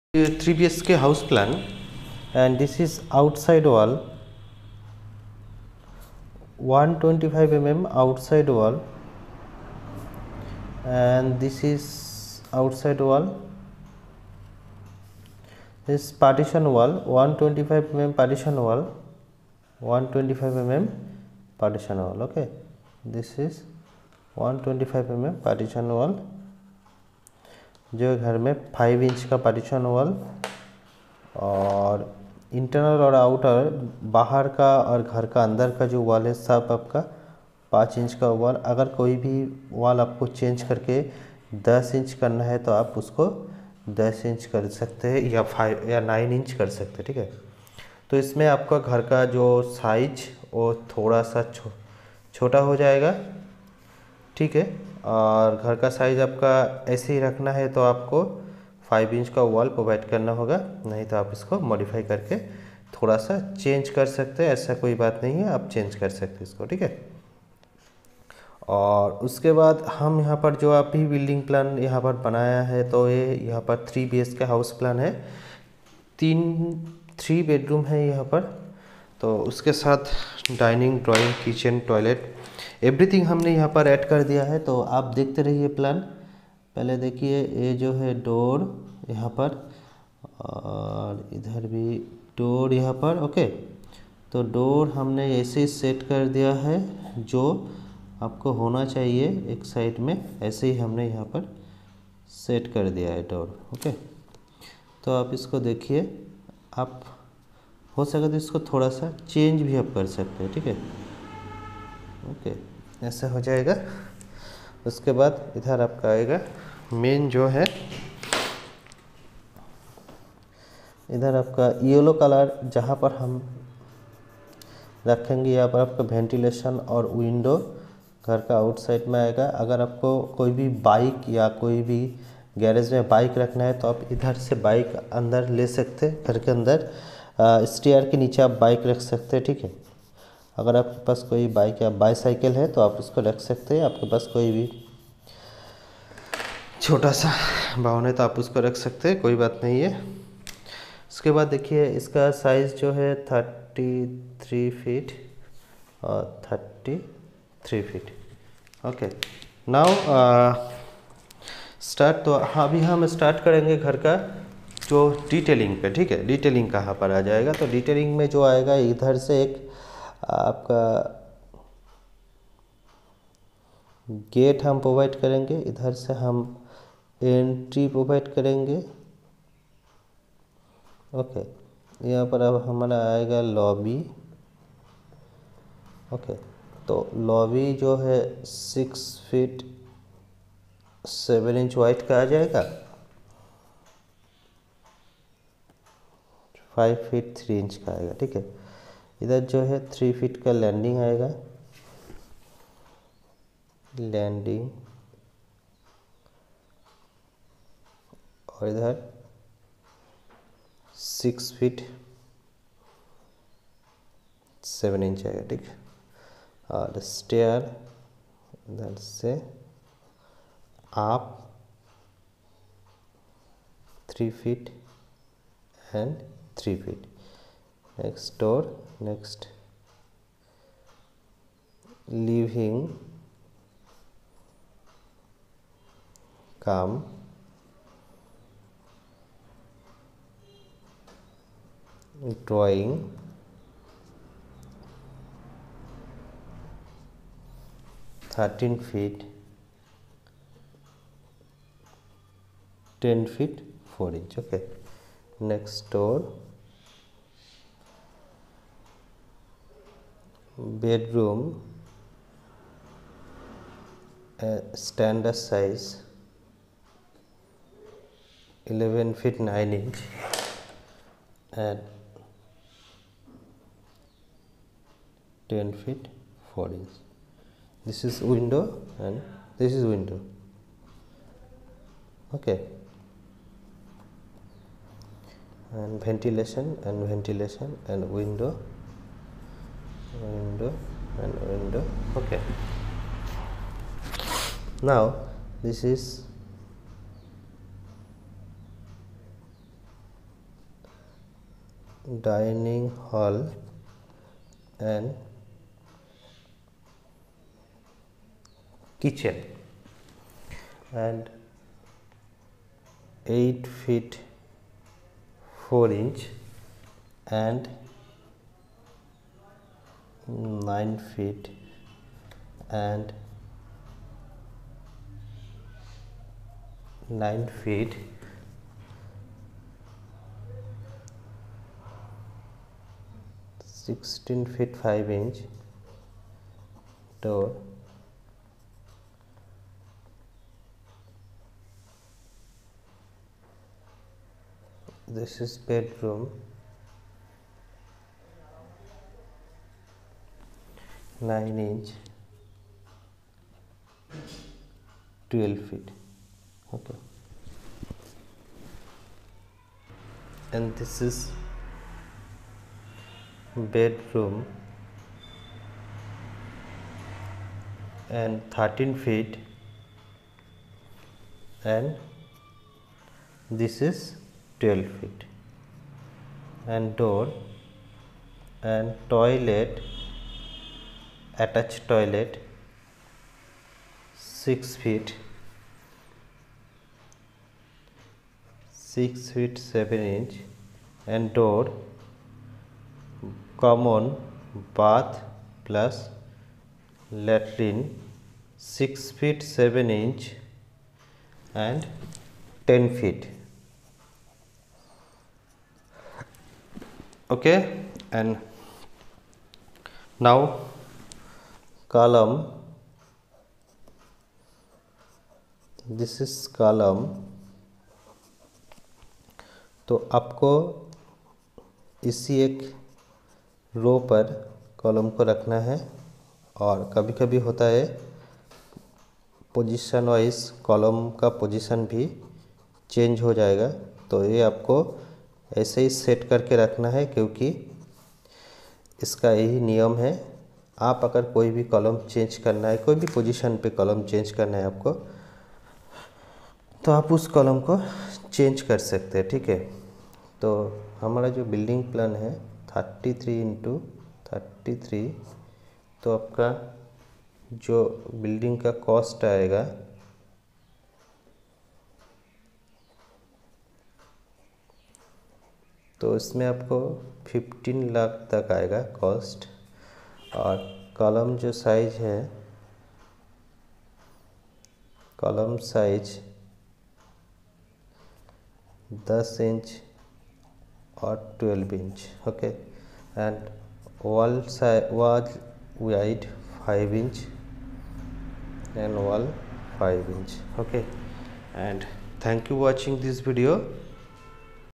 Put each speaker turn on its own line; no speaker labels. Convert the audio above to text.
3 BHK house plan, and this is outside wall 125 mm outside wall, and this is outside wall. This partition wall 125 mm partition wall, 125 mm partition wall. Okay, this is 125 mm partition wall जो घर में 5 inch का partition wall, और internal और outer बाहर का और घर का अंदर का जो वॉल है सब आपका 5 इंच का वॉल। अगर कोई भी वॉल आपको चेंज करके 10 इंच करना है तो आप उसको 10 इंच कर सकते हैं या 5 या 9 इंच कर सकते हैं। ठीक है, तो इसमें आपका घर का जो साइज वो थोड़ा सा छोटा हो जाएगा। ठीक है, और घर का साइज़ आपका ऐसे ही रखना है तो आपको 5 इंच का वॉल प्रोवाइड करना होगा, नहीं तो आप इसको मॉडिफाई करके थोड़ा सा चेंज कर सकते हैं। ऐसा कोई बात नहीं है, आप चेंज कर सकते हैं इसको। ठीक है, और उसके बाद हम यहाँ पर जो अभी बिल्डिंग प्लान यहाँ पर बनाया है तो ये यहाँ पर 3 BHK हाउस प्लान है। 3 बेडरूम है यहाँ पर, तो उसके साथ dining, drawing, kitchen, toilet everything हमने यहाँ पर ऐड कर दिया है। तो आप देखते रहिए प्लान। पहले देखिए ये जो है डोर यहाँ पर, और इधर भी डोर यहाँ पर। ओके, तो डोर हमने ऐसे सेट कर दिया है जो आपको होना चाहिए एक साइड में, ऐसे ही हमने यहाँ पर सेट कर दिया है डोर। ओके, तो आप इसको देखिए, आप हो सके तो इसको थोड़ा सा चेंज भी आप कर सकते हैं। ठीक है, ओके, ऐसा हो जाएगा। उसके बाद इधर आपका आएगा मेन जो है, इधर आपका येलो कलर जहाँ पर हम रखेंगे, यहाँ पर आपका वेंटिलेशन और विंडो घर का आउटसाइड में आएगा। अगर आपको कोई भी बाइक या कोई भी गैरेज में बाइक रखना है तो आप इधर से बाइक अंदर ले सकते हैं, घर के अंदर स्टेयर के नीचे आप बाइक रख सकते हैं। ठीक है, अगर आपके पास कोई बाइक या बाईसाइकिल है तो आप उसको रख सकते हैं। आपके पास कोई भी छोटा सा बाउन है तो आप उसको रख सकते हैं, कोई बात नहीं है। उसके बाद देखिए इसका साइज़ जो है 33 फीट और 33 फीट। Okay, now start. तो अभी हम स्टार्ट करेंगे घर का जो डिटेलिंग पे। ठीक है, डिटेलिंग कहाँ पर आ जाएगा, तो डिटेलिंग में जो आएगा इधर से एक आपका गेट हम प्रोवाइड करेंगे, इधर से हम एंट्री प्रोवाइड करेंगे। ओके, यहाँ पर अब हमारा आएगा लॉबी। ओके, तो लॉबी जो है 6 फीट 7 इंच वाइड का आ जाएगा, 5 फीट 3 इंच का आएगा। ठीक है, इधर जो है 3 फीट का लैंडिंग आएगा, लैंडिंग, और इधर 6 फीट 7 इंच आएगा। ठीक है, और स्टेयर इधर से आप 3 feet and 3 feet. Next door, next living cum drawing, thirteen feet 10 feet 4 inch. Okay, next door, bedroom standard size 11 feet 9 inch and 10 feet 4 inch. This is window and this is window. Okay, and ventilation and ventilation and window and window. Okay, now this is dining hall and kitchen, and 8 feet 4 inch and 9 feet and 9 feet 16 feet 5 inch door. This is bedroom, 9 inch 12 feet. Okay, and this is bedroom and 13 feet, and this is 12 feet, and door and toilet, attached toilet 6 feet 7 inch, and door common bath plus latrine 6 feet 7 inch and 10 feet. Okay, and now column, this is column. तो आपको इसी एक रो पर column को रखना है, और कभी कभी होता है पोजीशन वाइज कॉलम का पोजीशन भी चेंज हो जाएगा, तो ये आपको ऐसे ही सेट करके रखना है, क्योंकि इसका यही नियम है। आप अगर कोई भी कॉलम चेंज करना है, कोई भी पोजीशन पे कॉलम चेंज करना है आपको, तो आप उस कॉलम को चेंज कर सकते हैं। ठीक है, तो हमारा जो बिल्डिंग प्लान है 33x33, तो आपका जो बिल्डिंग का कॉस्ट आएगा तो इसमें आपको 15 लाख तक आएगा कॉस्ट। और कॉलम जो साइज है, कॉलम साइज 10 इंच और 12 inch. Okay, and wall wide 5 inch and wall 5 inch. Okay, and thank you watching this video.